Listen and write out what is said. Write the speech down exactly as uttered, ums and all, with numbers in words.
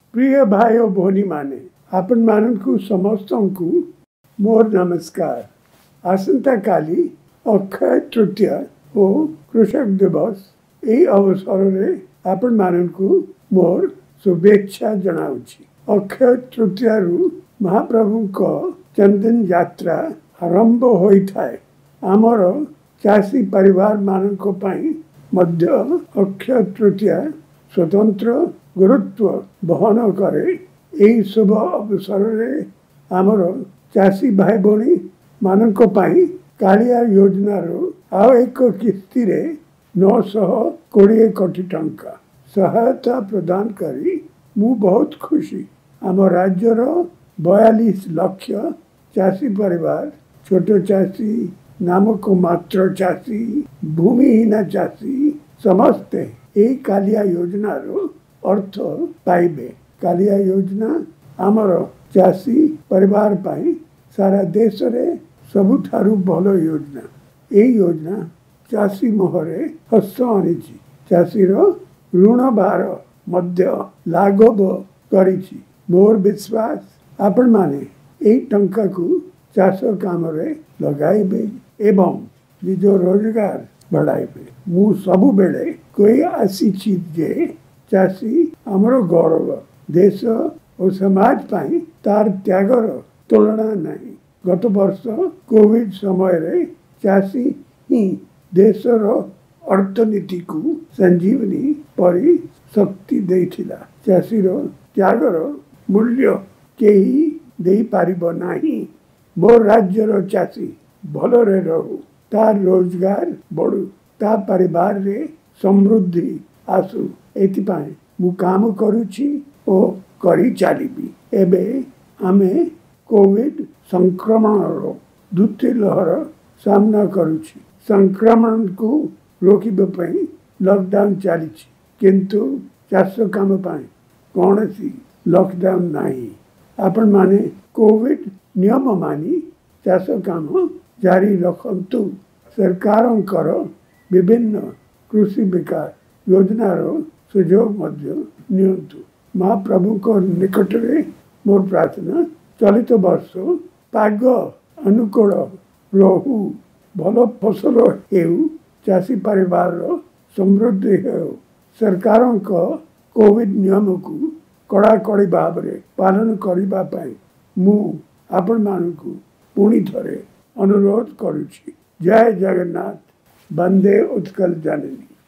प्रिय भाई और भौणी माने आपण मानू समस्त को मोर नमस्कार। आसंता काली अक्षय तृतीया और कृषक दिवस यही अवसर में आपण मानू मोर शुभेच्छा जनाऊँगी। अक्षय तृतीया महाप्रभु को चंदन यात्रा आरंभ होता है। आमर चाषी परिवार मानक मध्य अक्षय तृतीया स्वतंत्र गुरुत्व बहन करे। यही शुभ अवसर में आमर चाषी भाई भौणी मानक कालिया योजनार आउ एक किस्ती रे नौ सौ कोड़े कोटी टंका सहायता प्रदान करी मु बहुत खुशी। आम राज्यर बयालीस लक्ष चाषी परिवार छोट चाषी नामक मात्र चाषी भूमिहीन चाषी समस्ते यही कालिया योजनार अर्थ पाइबे। कालिया योजना आमर चाषी परिवार पाई सारा देश रे सबुठारु भल योजना। यही योजना चाषी मोहरे हस आनी चाषीर ऋण भार मध्य लाघव करिछि। मोर विश्वास आपण माने यही टंका को चाष काम रे लगाइबे एवं निज रोजगार बढ़ाइबे। मु सबु बेले कोई आसी जे चाषी आमर गौरव देश और समाज पाई तार त्यागर तुलना नहीं। गत वर्ष कोविड समय रे चाषी ही देशर अर्थनीति को संजीवनी परी शक्ति देथिला। चाषीर त्यागर मूल्य केही देई पारिबो नाही। मोर राज्यर चाषी भलरे रहू तार रोजगार बढ़ू ता परिवार रे समृद्धि आसु एथिपाई मु काम करूची ओ करी चलिबी। एबे आमे कोविड संक्रमण रो द्वितीय लहर सामना करूची। संक्रमण को रोकिबे पई लॉकडाउन चलीची किंतु चाष काम पाई कौनसी लॉकडाउन नहीं। आपण माने कोविड नियम मानी चाष काम जारी रखंतु। सरकारंकर विभिन्न कृषि विकास योजनार सुजोग मध्य नियंतु। महाप्रभु को निकट रे मोर प्रार्थना चलित वर्ष पाग अनुकूल रहू भल फसल हेउ चाषी परिवार समृद्धि हेउ। सरकार कोविड नियम को कड़ाकड़ी भाव में पालन करिबा पई मु आपण मानकु पुणी थरे अनुरोध करुछि। जय जगन्नाथ। वंदे उत्कल जननी।